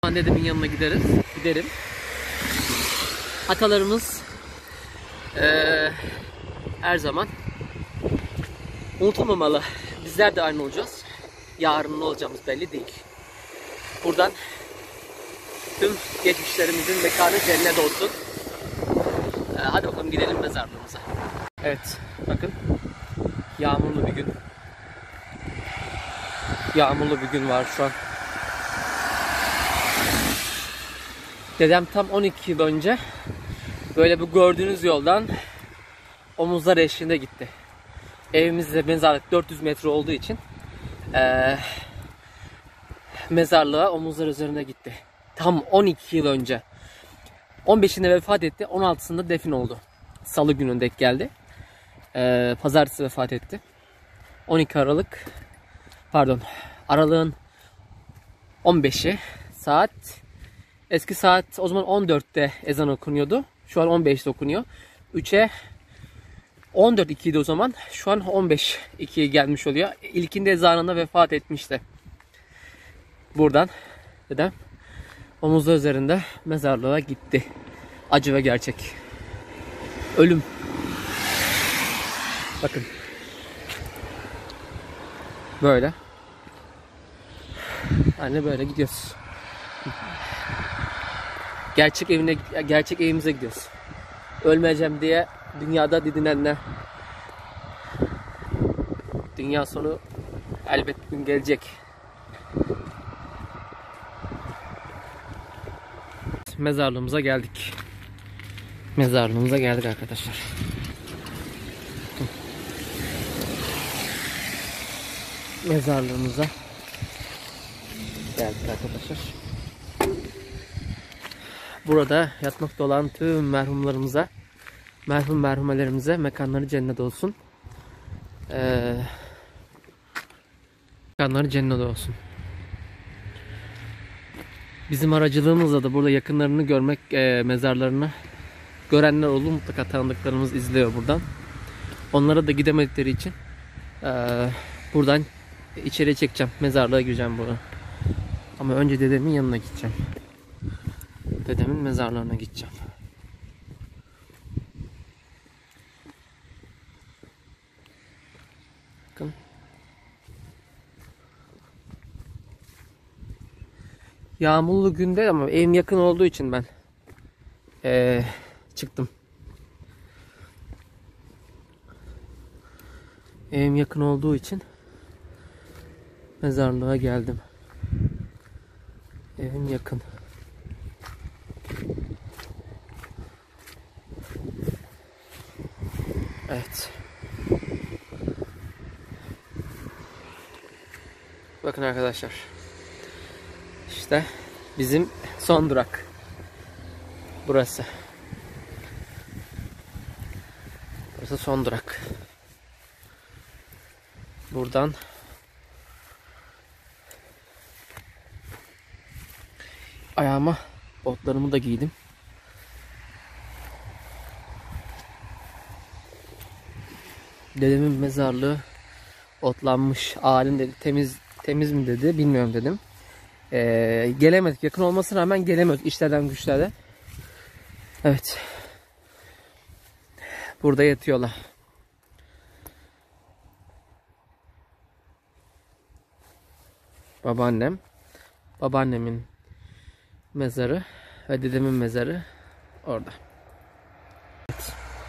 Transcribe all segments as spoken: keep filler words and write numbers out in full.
Dedemin yanına gideriz, giderim. Atalarımız ee, her zaman unutulmamalı. Bizler de aynı olacağız. Yarın ne olacağımız belli değil. Buradan tüm geçmişlerimizin mekanı cennet olsun. Ee, hadi bakalım gidelim mezarlığımıza. Evet, bakın yağmurlu bir gün. Yağmurlu bir gün var şu an. Dedem tam on iki yıl önce böyle bu gördüğünüz yoldan omuzlar eşliğinde gitti. Evimizde mezarlık dört yüz metre olduğu için ee, mezarlığa omuzlar üzerine gitti. Tam on iki yıl önce. on beşinde vefat etti. on altısında defin oldu. Salı günü denk geldi. Ee, Pazartesi vefat etti. on iki Aralık pardon Aralık'ın on beşi saat, eski saat o zaman on dörtte ezan okunuyordu. Şu an on beşte okunuyor. üçe on dört ikiydi o zaman. Şu an on beş ikiye gelmiş oluyor. İlkinde ezanında vefat etmişti. Buradan dedem omuzlar üzerinde mezarlığa gitti. Acı ve gerçek. Ölüm. Bakın. Böyle. Hani böyle gidiyoruz. Gerçek evine, gerçek evimize gidiyoruz. Ölmeyeceğim diye dünyada didinenler. Dünya sonu elbet bir gün gelecek. Mezarlığımıza geldik. Mezarlığımıza geldik arkadaşlar. Mezarlığımıza geldik arkadaşlar. Burada yatmakta olan tüm merhumlarımıza, merhum merhumelerimize mekanları cennet olsun. Ee, mekanları cennet olsun. Bizim aracılığımızla da burada yakınlarını görmek, e, mezarlarını görenler olur. Mutlaka tanıdıklarımız izliyor buradan. Onlara da gidemedikleri için e, buradan içeriye çekeceğim. Mezarlığa gireceğim burada. Ama önce dedemin yanına gideceğim. Dedemin mezarlarına gideceğim. Bakın. Yağmurlu günde ama evim yakın olduğu için ben ee, çıktım. Evim yakın olduğu için mezarlığa geldim. Evim yakın. Evet. Bakın arkadaşlar. İşte bizim son durak. Burası. Burası son durak. Buradan ayağıma botlarımı da giydim. Dedemin mezarlığı otlanmış. Alim dedi. Temiz temiz mi dedi. Bilmiyorum dedim. Ee, gelemedik. Yakın olmasına rağmen gelemiyoruz. İşlerden güçlerden. Evet. Burada yatıyorlar. Babaannem. Babaannemin mezarı ve dedemin mezarı orada. Evet.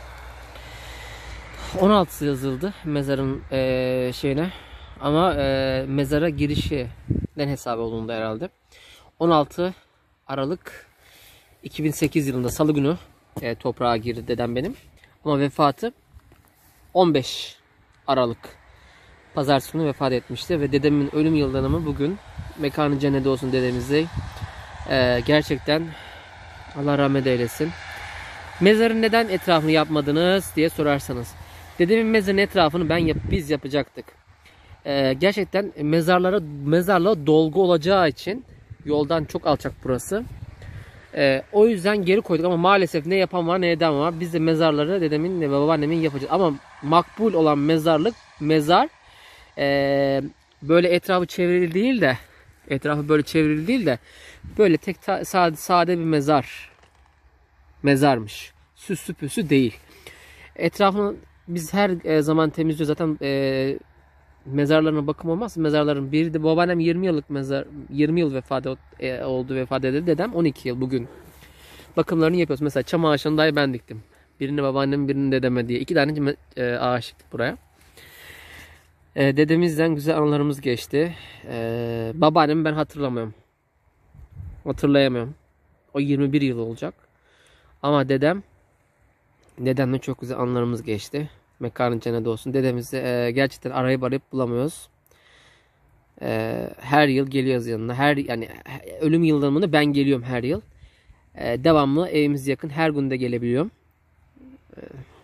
on altısı yazıldı mezarın e, şeyine ama e, mezara girişinden hesap olundu herhalde. on altı Aralık iki bin sekiz yılında Salı günü e, toprağa girdi dedem benim. Ama vefatı on beş Aralık Pazartesi günü vefat etmişti ve dedemin ölüm yıl dönümü bugün. Mekanı cennet olsun dedemize. E, gerçekten Allah rahmet eylesin. Mezarın neden etrafını yapmadınız diye sorarsanız. Dedemin mezarın etrafını ben yap, biz yapacaktık. Ee, gerçekten mezarlara mezarlığa dolgu olacağı için yoldan çok alçak burası. Ee, o yüzden geri koyduk ama maalesef ne yapan var ne eden var. Biz de mezarları dedemin ve babaannemin yapacağız. Ama makbul olan mezarlık mezar ee, böyle etrafı çevrili değil de Etrafı böyle çevrili değil de böyle tek ta- sade, sade bir mezar. Mezarmış. Süslü püslü değil. Etrafını biz her e, zaman temizliyoruz. Zaten e, mezarlarına bakım olmaz. Mezarların biri de babaannem yirmi yıllık mezar, yirmi yıl vefat e, oldu, vefat edildi. Dedem on iki yıl bugün. Bakımlarını yapıyoruz. Mesela çam ağaçlarını dahi ben diktim. Birini babaannem, birini dedeme diye. İki tane e, ağaç diktik buraya. E, dedemizden güzel anılarımız geçti. E, babaannemi ben hatırlamıyorum. Hatırlayamıyorum. O yirmi bir yıl olacak. Ama dedem, dedemle çok güzel anılarımız geçti. Mekanın cennet olsun. Dedemizi e, gerçekten arayıp arayıp bulamıyoruz. E, her yıl geliyoruz yanına. Her yani ölüm yıldönümünde ben geliyorum her yıl. E, devamlı evimiz yakın. Her gün de gelebiliyorum. E,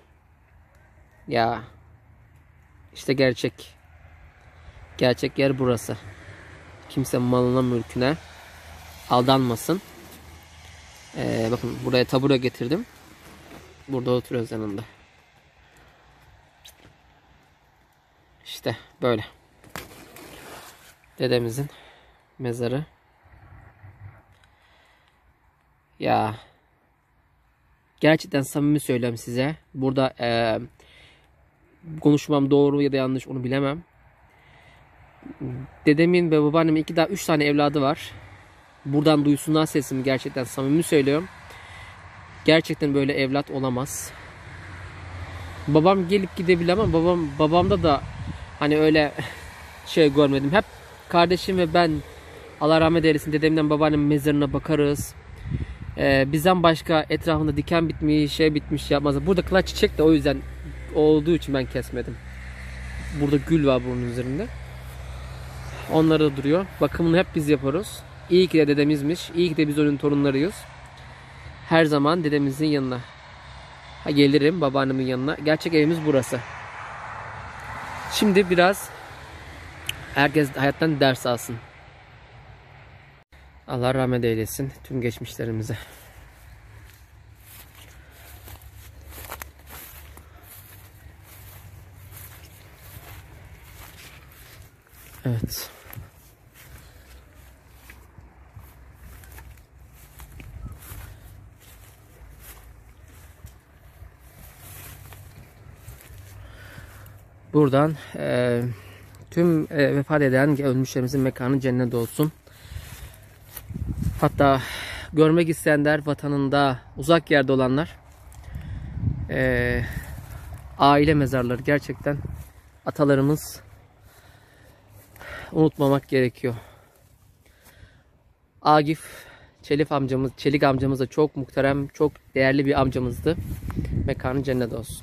ya işte gerçek. Gerçek yer burası. Kimse malına mülküne aldanmasın. E, bakın buraya tabure getirdim. Burada oturuyoruz yanında. İşte böyle. Dedemizin mezarı. Ya gerçekten samimi söylüyorum size. Burada e, konuşmam doğru ya da yanlış onu bilemem. Dedemin ve babaannemin iki daha üç tane evladı var. Buradan duysunlar sesimi, gerçekten samimi söylüyorum. Gerçekten böyle evlat olamaz. Babam gelip gidebilir ama babam babamda da hani öyle şey görmedim. Hep kardeşim ve ben, Allah rahmet eylesin, dedemden babaannemin mezarına bakarız. Ee, bizden başka etrafında diken bitmiş, şey bitmiş yapmaz. Burada kılaç çiçek de o yüzden olduğu için ben kesmedim. Burada gül var bunun üzerinde. Onları da duruyor. Bakımını hep biz yaparız. İyi ki de dedemizmiş. İyi ki de biz onun torunlarıyız. Her zaman dedemizin yanına ha, gelirim, babaannemin yanına. Gerçek evimiz burası. Şimdi biraz herkes hayattan ders alsın. Allah rahmet eylesin tüm geçmişlerimize. Evet. Buradan e, tüm e, vefat eden ölmüşlerimizin mekanı cennet olsun. Hatta görmek isteyenler, vatanında uzak yerde olanlar, e, aile mezarları gerçekten atalarımız, unutmamak gerekiyor. Agif Çelik amcamız, Çelik amcamız da çok muhterem, çok değerli bir amcamızdı. Mekanı cennet olsun.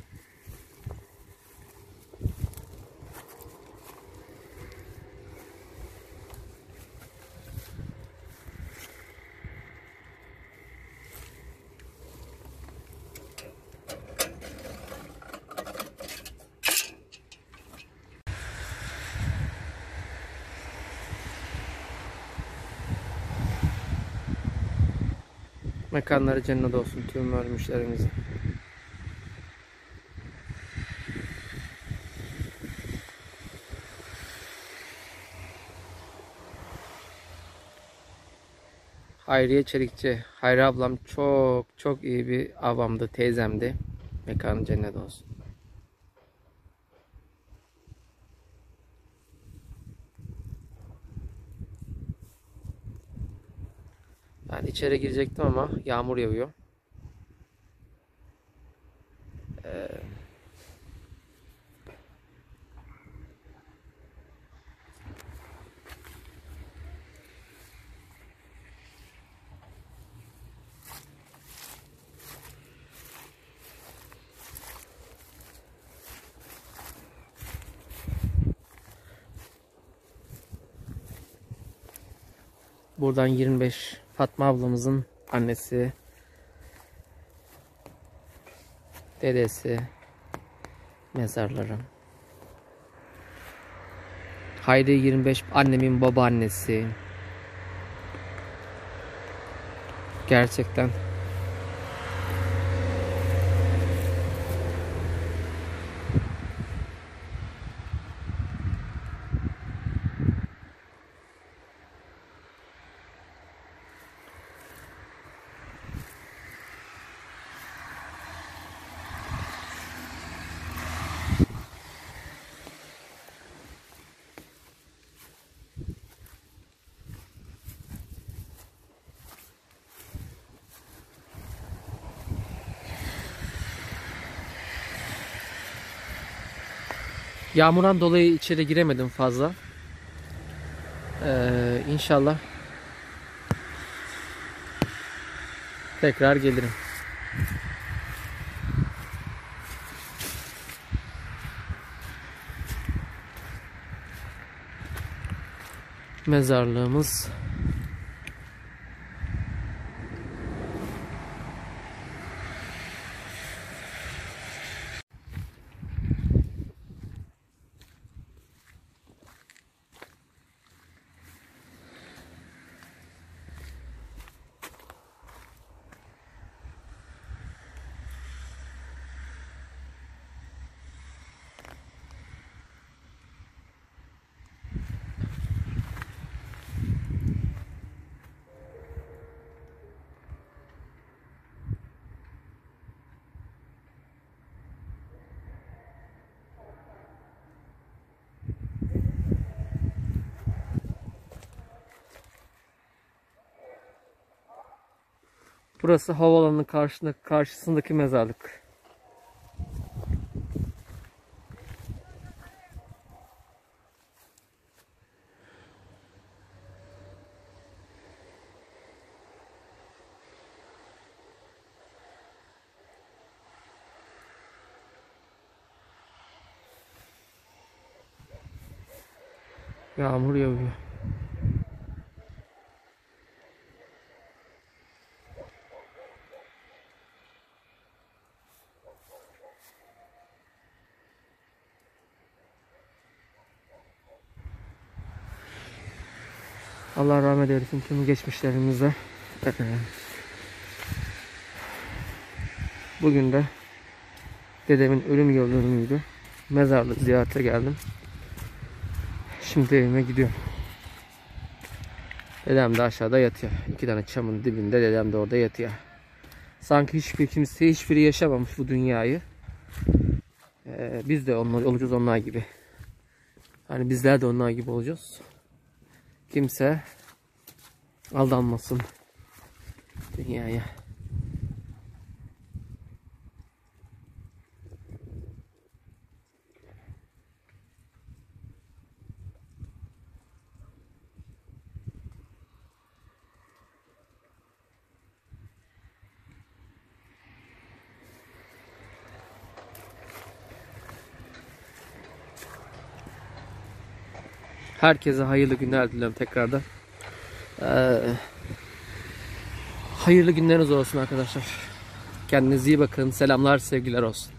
Mekanları cennet olsun tüm ölmüşlerimizin. Hayriye Çelikçi. Hayri ablam çok çok iyi bir abamdı, teyzemdi. Mekanı cennet olsun. Ben içeri girecektim ama yağmur yağıyor. Ee, buradan yirmi beş Fatma ablamızın annesi, dedesi mezarları. Haydi yirmi beş annemin babaannesi. Gerçekten Yağmurdan dolayı içeri giremedim fazla. Ee, İnşallah tekrar gelirim. Mezarlığımız. Burası havaalanının karşısında, karşısındaki mezarlık. Yağmur yağıyor. Allah rahmet eylesin tüm geçmişlerimize. Bugün de dedemin ölüm yıl dönümüydü. Mezarlık ziyarete geldim. Şimdi evime gidiyorum. Dedem de aşağıda yatıyor. İki tane çamın dibinde dedem de orada yatıyor. Sanki hiçbir kimse hiçbiri yaşamamış bu dünyayı. Ee, biz de onlar olacağız onlar gibi. Hani bizler de onlar gibi olacağız. Kimse aldanmasın dünyaya. Herkese hayırlı günler diliyorum tekrardan. Ee, hayırlı günleriniz olsun arkadaşlar. Kendinize iyi bakın. Selamlar, sevgiler olsun.